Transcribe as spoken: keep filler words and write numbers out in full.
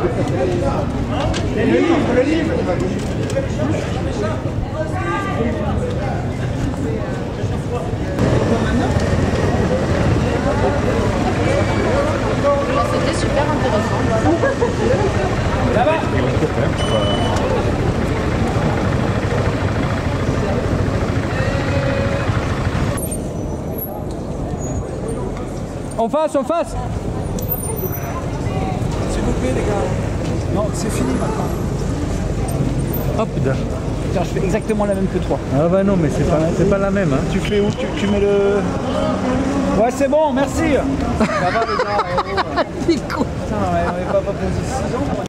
Le livre, le livre. C'était super intéressant. Là-bas. En face, en face. S'il vous plaît les gars. Non, c'est fini maintenant. Oh putain. Tiens, je fais exactement la même que toi. Ah bah non, mais c'est pas, c'est pas la même. Hein. Tu fais où tu, tu mets le... Ouais, c'est bon, merci. Ça va les gars. C'est cool. Putain, on n'avait pas posé six ans.